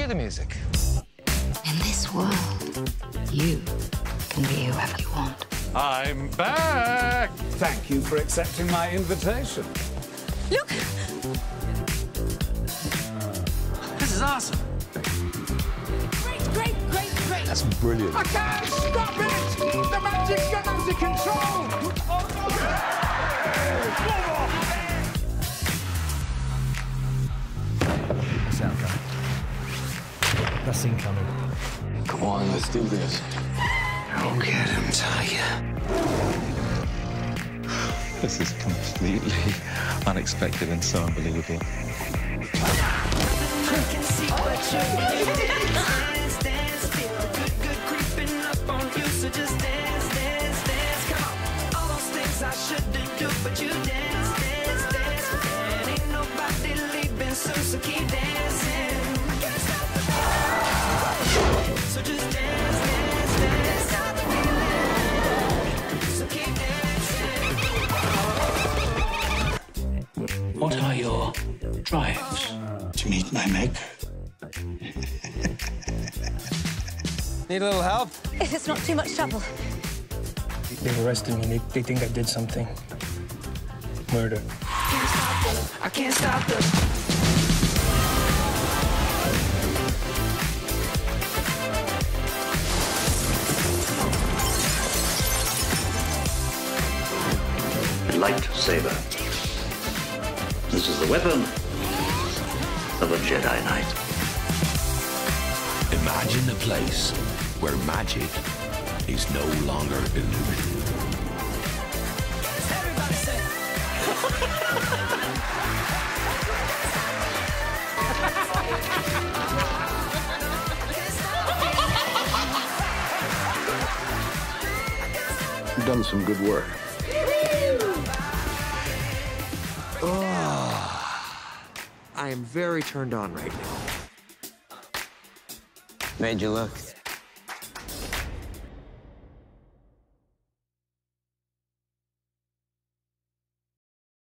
the music. In this world, you can be whoever you want. I'm back! Thank you for accepting my invitation. Look! This is awesome. Great. That's brilliant. I can't stop it! The magic's got under control! What's that coming? That's incoming. Come on, let's do this. I'll get him, Talia. This is completely unexpected and so unbelievable. What are your drives? To meet my maker. Need a little help? If it's not too much trouble. They've arrested me. They think I did something. Murder. I can't stop the... Lightsaber. This is the weapon of a Jedi Knight. Imagine a place where magic is no longer illusion. You've done some good work. I am very turned on right now. Made you look.